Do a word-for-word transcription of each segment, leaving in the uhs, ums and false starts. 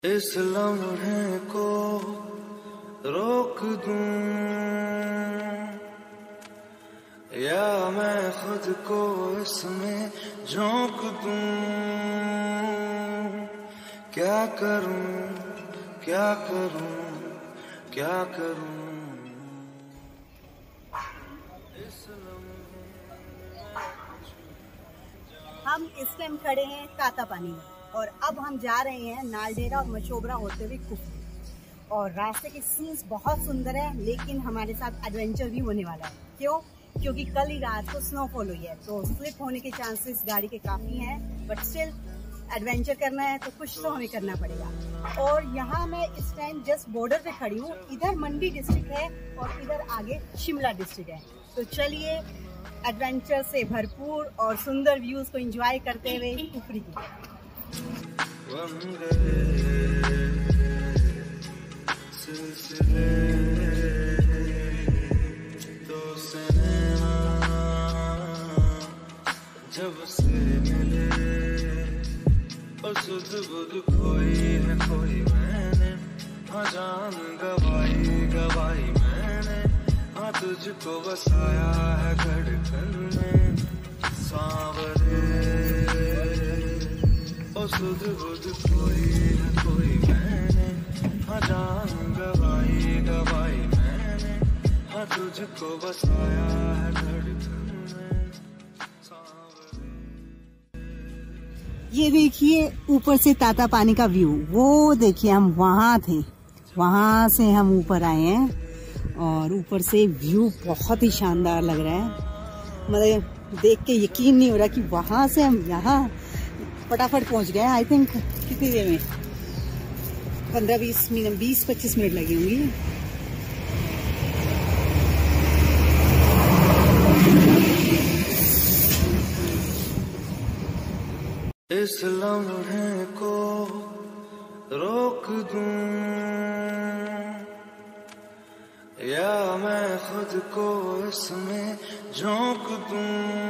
इस लम्हे को रोक दूं या मैं खुद को इसमें झोंक दूं, क्या करूं क्या करूं क्या करूं। हम इस टाइम खड़े हैं तातापानी में और अब हम जा रहे हैं नालडेरा और मशोबरा होते हुए कुफरी। और रास्ते के सीन्स बहुत सुंदर है, लेकिन हमारे साथ एडवेंचर भी होने वाला है। क्यों? क्योंकि कल ही रात को स्नोफॉल हुई है, तो स्लिप होने के चांसेस गाड़ी के काफी हैं, बट स्टिल एडवेंचर करना है तो कुछ तो हमें करना पड़ेगा। और यहाँ मैं इस टाइम जस्ट बॉर्डर पे खड़ी हूँ। इधर मंडी डिस्ट्रिक्ट है और इधर आगे शिमला डिस्ट्रिक्ट है। तो चलिए एडवेंचर से भरपूर और सुंदर व्यूज को एंजॉय करते हुए कुफरी की। जब से मिले सुध बुध कोई है कोई मैंने, हाँ जान गवाई गवाई मैंने, हाँ तुझको बसाया है धड़कन में सांवरे। ओ सुध बुध कोई है कोई मैंने, हाँ जान गवाई गवाई मैंने, हाँ तुझको बसाया है धड़कन में सांवरे। ये देखिए ऊपर से तातापानी का व्यू, वो देखिए हम वहाँ थे, वहाँ से हम ऊपर आए हैं और ऊपर से व्यू बहुत ही शानदार लग रहा है। मतलब देख के यकीन नहीं हो रहा कि वहाँ से हम यहाँ फटाफट पहुँच गए। आई थिंक कितनी देर में, पंद्रह बीस मिनट बीस पच्चीस मिनट लगी होंगी। इस लम्हे को रोक दूं या मैं खुद को इसमें झोंक दूं,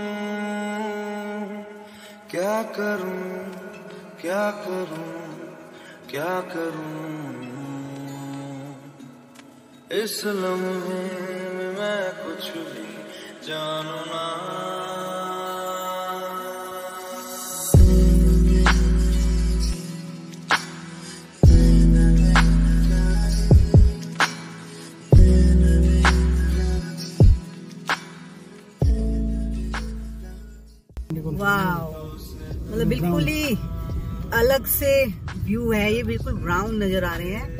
क्या करूं क्या करूं क्या करूं। इस लम्हे में मैं कुछ भी जानू ना, वाव, मतलब बिल्कुल ही अलग से व्यू है। ये बिल्कुल ब्राउन नजर आ रहे हैं,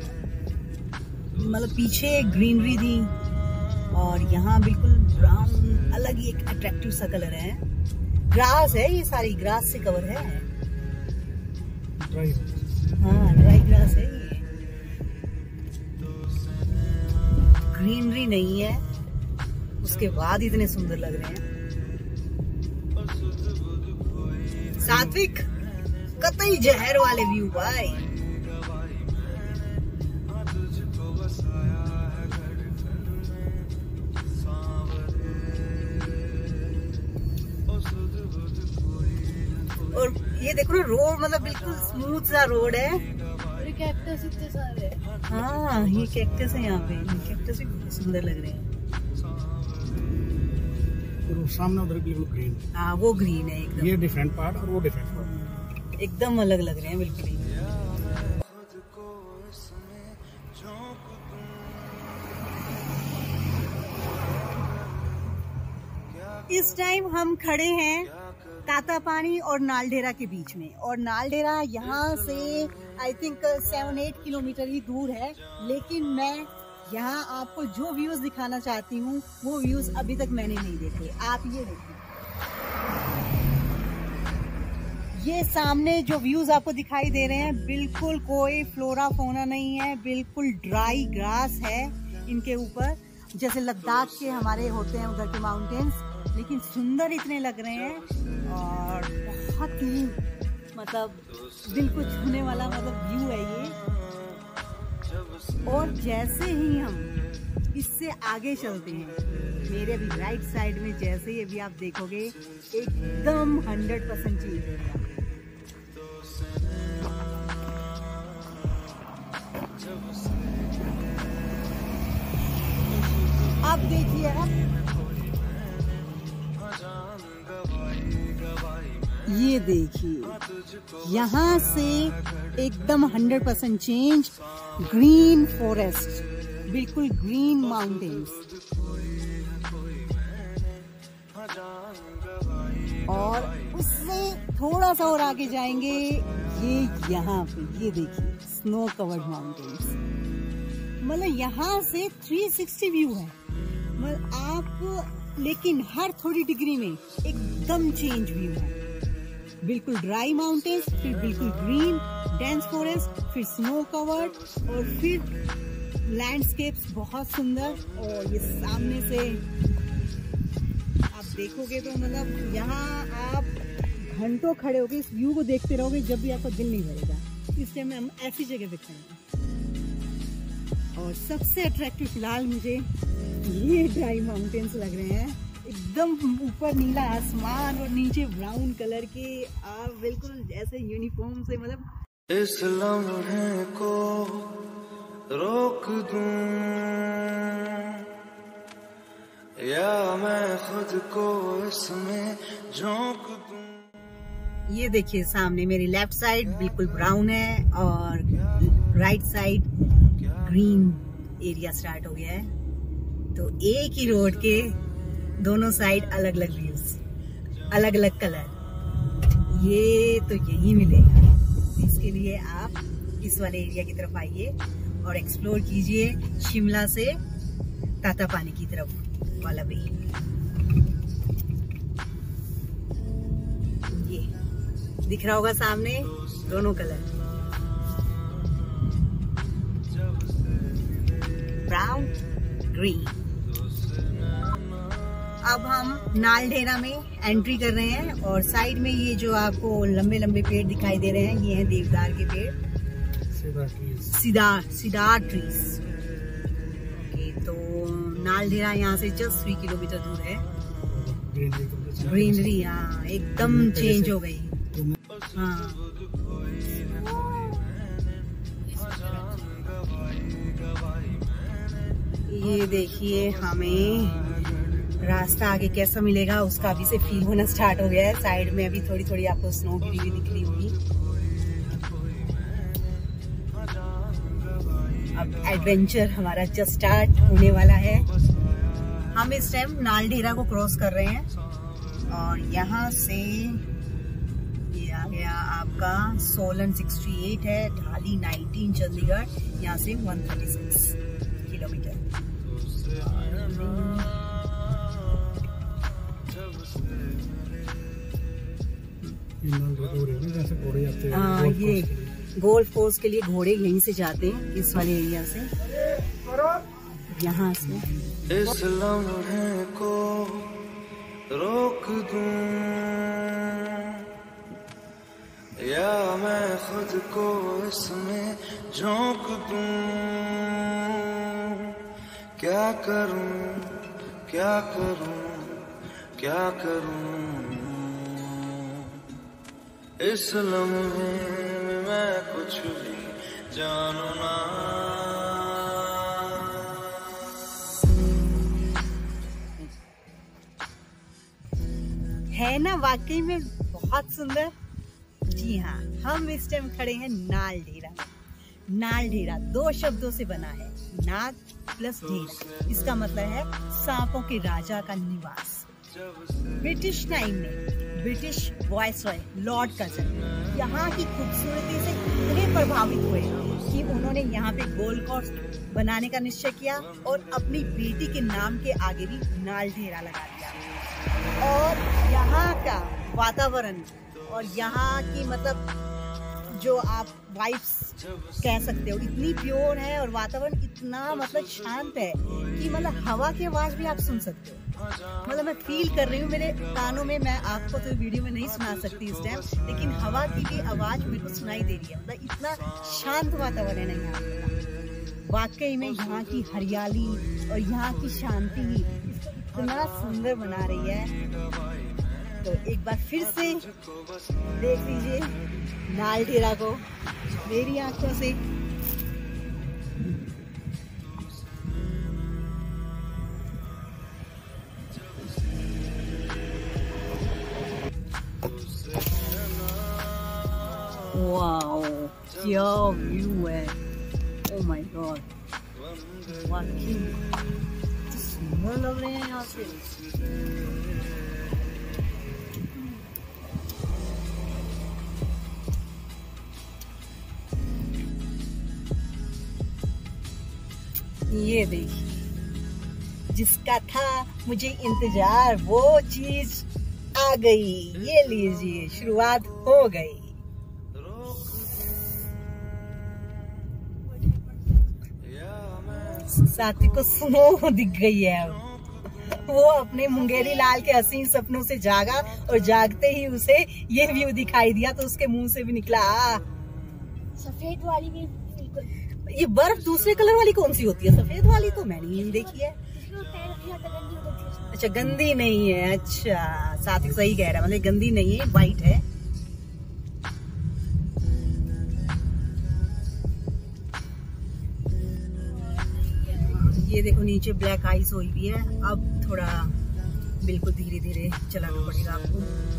मतलब पीछे ग्रीनरी थी और यहाँ बिल्कुल ब्राउन, अलग ही एक अट्रैक्टिव सा कलर है। ग्रास है, ये सारी ग्रास से कवर है। ड्राई, हाँ ड्राई ग्रास है ये, ग्रीनरी नहीं है, उसके बाद इतने सुंदर लग रहे हैं। सात्विक कतई जहर वाले व्यू भाई। और ये देखो ना रोड, मतलब बिल्कुल स्मूथ सा रोड है। और कैक्टस इतने सारे। हाँ ये कैक्टस है यहाँ पे, कैक्टस भी बहुत सुंदर लग रहे हैं। और सामने उधर बिल्कुल ग्रीन, हाँ वो ग्रीन है एकदम, ये डिफरेंट पार्ट और वो डिफरेंट पार्ट, एकदम अलग लग रहे हैं बिल्कुल ही। इस टाइम हम खड़े हैं तातापानी और नालडेरा के बीच में, और नालडेरा यहाँ से I think seven eight kilometre ही दूर है, लेकिन मैं यहाँ आपको जो व्यूज दिखाना चाहती हूँ वो व्यूज अभी तक मैंने नहीं देखे। आप ये देखिए, ये सामने जो व्यूज आपको दिखाई दे रहे हैं, बिल्कुल कोई फ्लोरा फोना नहीं है, बिल्कुल ड्राई ग्रास है इनके ऊपर, जैसे लद्दाख के हमारे होते हैं उधर के माउंटेन्स, लेकिन सुंदर इतने लग रहे हैं और बहुत ही मतलब दिल को छूने वाला मतलब व्यू है ये। और जैसे ही हम इससे आगे चलते हैं, मेरे भी राइट साइड में जैसे ही अभी आप देखोगे एकदम हंड्रेड परसेंट चेंज हो गया। देखिए आप, ये देखिए यहाँ से एकदम hundred percent change, green forest, बिल्कुल ग्रीन माउंटेन्स। और उससे थोड़ा सा और आगे जाएंगे, ये यहाँ पे ये देखिए स्नो कवर्ड माउंटेन्स। मतलब यहाँ से थ्री सिक्सटी व्यू है, मतलब आप, लेकिन हर थोड़ी डिग्री में एकदम चेंज व्यू है। बिल्कुल ड्राई माउंटेन्स, फिर बिल्कुल ग्रीन डेंस फॉरेस्ट, फिर स्नो कवर्ड, और फिर लैंडस्केप्स बहुत सुंदर। और ये सामने से आप देखोगे तो मतलब यहाँ आप घंटों खड़े होगे इस व्यू को देखते रहोगे, जब भी आपका दिल नहीं भरेगा। इस टाइम में हम ऐसी जगह पे खड़े हैं। और सबसे अट्रैक्टिव फिलहाल मुझे ये ड्राई माउंटेन्स लग रहे हैं, एकदम ऊपर नीला आसमान और नीचे ब्राउन कलर के, आप बिल्कुल जैसे यूनिफॉर्म से, मतलब इस लम्हे को रोक दूं या मैं खुद को इसमें झोंक दूं। ये देखिए सामने मेरी लेफ्ट साइड बिल्कुल ब्राउन है और right side green area start हो गया है। तो एक ही रोड के दोनों साइड अलग अलग व्यूज, अलग अलग कलर, ये तो यही मिलेगा। इसके लिए आप इस वाले एरिया की तरफ आइए और एक्सप्लोर कीजिए शिमला से तातापानी की तरफ वाला वे। ये दिख रहा होगा सामने दोनों कलर, ब्राउन ग्रीन। अब हम नालडेरा में एंट्री कर रहे हैं और साइड में ये जो आपको लंबे लंबे पेड़ दिखाई दे रहे हैं, ये हैं देवदार के पेड़, सिदार सिदार ट्रीज। तो नालडेरा यहाँ से जस्ट थ्री किलोमीटर दूर है। ग्रीनरी हाँ एकदम चेंज हो गई। हाँ ये देखिए हमें रास्ता आगे कैसा मिलेगा उसका अभी से फील होना स्टार्ट हो गया है। साइड में अभी थोड़ी थोड़ी आपको स्नो गिरी हुई दिख रही होगी। अब एडवेंचर हमारा जस्ट स्टार्ट होने वाला है। हम इस टाइम नालडेरा को क्रॉस कर रहे हैं और यहाँ से ये आ गया आपका सोलन सिक्सटी एट है, ढाली नाइनटीन चंडीगढ़, यहाँ से वन थर्टी सिक्स किलोमीटर। हाँ ये गोल्फ कोर्स के लिए घोड़े यहीं से जाते हैं, इस वाले एरिया से, यहाँ से। इस लम्हे को रोक दूं या मैं खुद को इसमें झोंक दूं, क्या करूं क्या करूं क्या करूं, इस लम्हे में मैं कुछ भी जानू ना। है ना वाकई में बहुत सुंदर। जी हाँ, हम इस टाइम खड़े हैं नालडेरा। नालडेरा दो शब्दों से बना है, नाग प्लस डेरा। इसका मतलब है सांपों के राजा का निवास। ब्रिटिश टाइम में ब्रिटिश वायसरॉय लॉर्ड कर्जन यहाँ की खूबसूरती से इतने प्रभावित हुए कि उन्होंने यहाँ पे गोल्फ कोर्स बनाने का निश्चय किया और अपनी बेटी के नाम के आगे भी नालडेरा लगा दिया। और यहाँ का वातावरण और यहाँ की मतलब जो आप वाइब्स कह सकते हो इतनी प्योर है और वातावरण इतना मतलब शांत है कि मतलब हवा की आवाज भी आप सुन सकते हो। मतलब मैं फील कर रही हूँ मेरे कानों में, मैं आपको तो वीडियो में नहीं सुना सकती इस टाइम, लेकिन हवा की भी आवाज मेरे को सुनाई दे रही है। मतलब इतना शांत वातावरण है यहाँ का। वाकई में यहाँ की हरियाली और यहाँ की शांति इतना सुंदर बना रही है। तो एक बार फिर से देख लीजिए नालडेरा को मेरी आंखों से। क्या व्यू है, ओ माय गॉड, वाकई सुंदर लग रहे हैं यहाँ से। ये देखिए, जिसका था मुझे इंतजार वो चीज आ गई। ये लीजिए, शुरुआत हो गई। साथी को स्नो दिख गई है। अब वो अपने मुंगेरी लाल के हसीन सपनों से जागा और जागते ही उसे ये व्यू दिखाई दिया तो उसके मुंह से भी निकला, सफेद वाली भी बिल्कुल। ये बर्फ दूसरे कलर वाली कौन सी होती है? सफेद वाली तो मैंने नहीं देखी है। अच्छा, गंदी नहीं है। अच्छा, साथी सही कह रहा है, मतलब गंदी नहीं है, वाइट है। ये देखो नीचे ब्लैक आइस हुई भी है। अब थोड़ा बिल्कुल धीरे धीरे चलाना पड़ेगा आपको।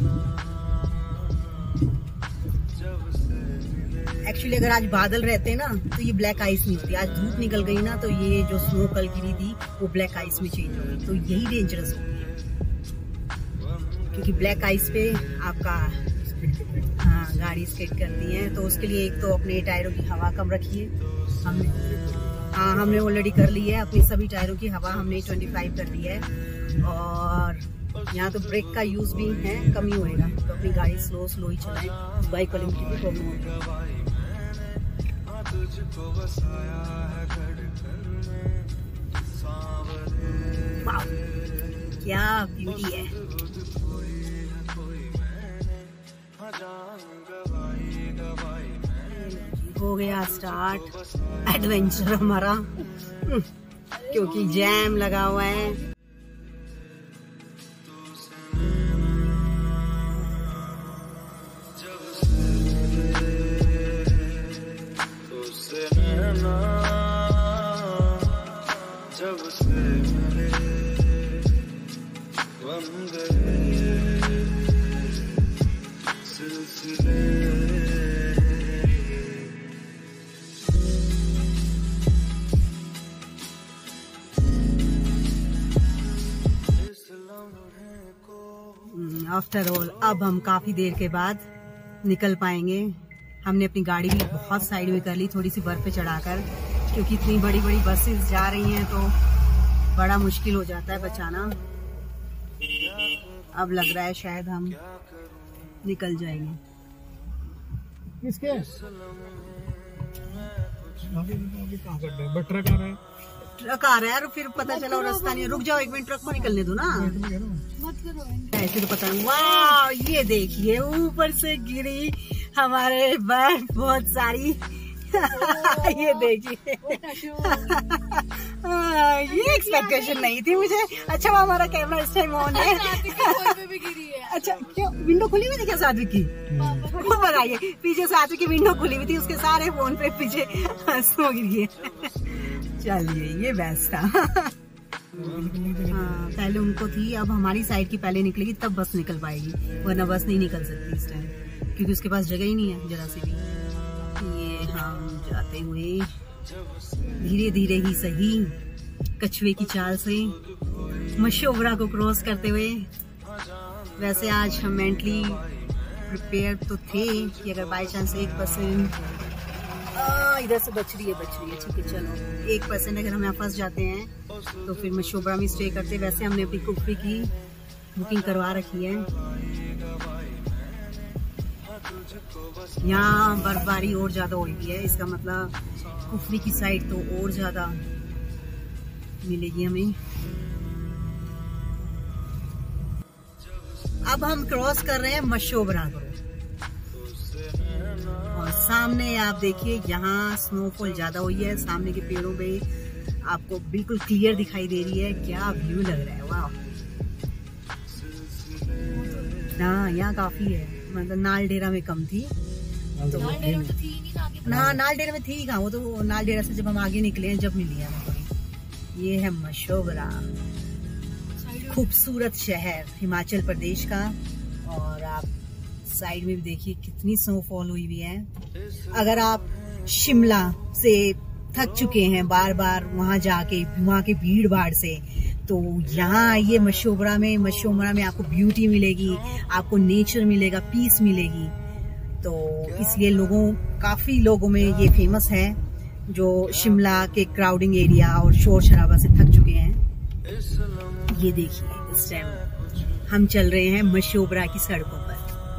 एक्चुअली अगर आज बादल रहते ना तो ये ब्लैक आइस नहीं होती। आज धूप निकल गई ना तो ये जो स्नो कल गिरी थी वो ब्लैक आइस में चेंज हो गई। तो यही डेंजरस होती है, क्योंकि ब्लैक आइस पे आपका हाँ गाड़ी स्किड करती है। तो उसके लिए एक तो अपने टायरों की हवा कम रखिए। हमने हाँ हमने ऑलरेडी कर ली है, अपनी सभी टायरों की हवा हमने पच्चीस कर ली है। और यहाँ तो ब्रेक का यूज भी है, कम ही होएगा। तो अपनी गाड़ी स्लो स्लो ही चलाएं, बाइक वाले की प्रॉब्लम होगी। क्या ब्यूटी है। हो गया स्टार्ट एडवेंचर हमारा, क्योंकि जैम लगा हुआ है। जब से मिले वंदे सिलसिले आफ्टर ऑल अब हम काफी देर के बाद निकल पाएंगे। हमने अपनी गाड़ी भी बहुत साइड में कर ली, थोड़ी सी बर्फ पे चढ़ाकर, क्योंकि इतनी बड़ी बड़ी बसेस जा रही हैं तो बड़ा मुश्किल हो जाता है बचाना। अब लग रहा है शायद हम निकल जाएंगे। किसके अभी अभी कहाँ कर रहे हैं? बट ट्रक आ रहा है, ट्रक आ रहा है और फिर पता चला और रास्ता नहीं। रुक जाओ एक मिनट, ट्रक को निकलने दो ना, मत करो ऐसे तो पता नहीं। वाह, ये देखिए ऊपर से गिरी हमारे बर्फ बहुत सारी। ये देखिए, ये एक्सपेक्टेशन नहीं थी मुझे। अच्छा वो हमारा कैमरा इस टाइम ऑन है। भी गिरी है। अच्छा क्यों, विंडो खुली हुई थी क्या सात्विक की? वो बताइए, पीछे सात्विक की विंडो खुली हुई थी, उसके सारे फोन पे पीछे स्नो गिर गए। चलिए ये बेस्ट था। हाँ पहले उनको थी, अब हमारी साइड की पहले निकलेगी तब बस निकल पाएगी, वरना बस नहीं निकल सकती इस टाइम, क्योंकि उसके पास जगह ही नहीं है जरा सी भी। ये हम जाते हुए धीरे धीरे ही सही कछुए की चाल से मशोबरा को क्रॉस करते हुए। वैसे आज हम मेंटली प्रिपेयर तो थे कि अगर बाई चांस एक परसेंट इधर से बच रही है बच रही है ठीक है, चलो एक परसेंट अगर हम यहाँ फंस जाते हैं तो फिर मशोबरा में स्टे करते। वैसे हमने अपनी कुफरी की बुकिंग करवा रखी है। यहाँ बर्फबारी और ज्यादा हो गई है, इसका मतलब कुफरी की साइड तो और ज्यादा मिलेगी हमें। अब हम क्रॉस कर रहे हैं मशोबरा को और सामने आप देखिए यहाँ स्नोफॉल ज्यादा हुई है। सामने के पेड़ों पे आपको बिल्कुल क्लियर दिखाई दे रही है। क्या व्यू लग रहा है, वाह। हाँ यहाँ काफी है, मतलब नाल डेरा में कम थी तो ना नाल डेरा में थी कहाँ, वो तो नाल डेरा से जब हम आगे निकले हैं जब मिली है हमें थोड़ी। ये है मशोबरा, खूबसूरत शहर हिमाचल प्रदेश का। और आप साइड में भी देखिए कितनी स्नोफॉल हुई हुई है। अगर आप शिमला से थक चुके हैं बार बार वहां जाके, वहां के भीड़ भाड़ से, तो यहाँ आइए मशोबरा में। मशोबरा में आपको ब्यूटी मिलेगी, आपको नेचर मिलेगा, पीस मिलेगी। तो इसलिए लोगों काफी लोगों में ये फेमस है जो शिमला के क्राउडिंग एरिया और शोर शराबा से थक चुके हैं। ये देखिए इस टाइम हम चल रहे हैं मशोबरा की सड़कों पर।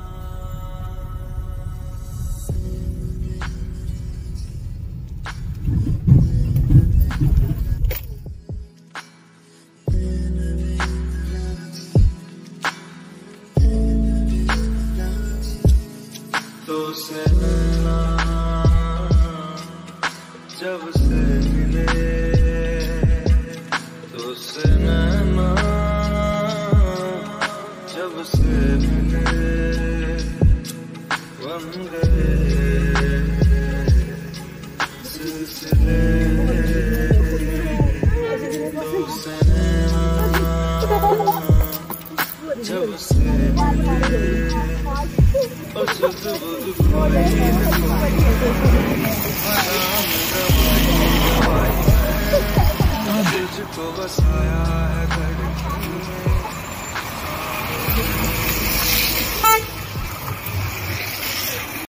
तो से जब से मिले, तो से नैना जब से मिले बन गए सिलसिले। तो से नैना जब से मिले और शुद्ध बुद्ध कोई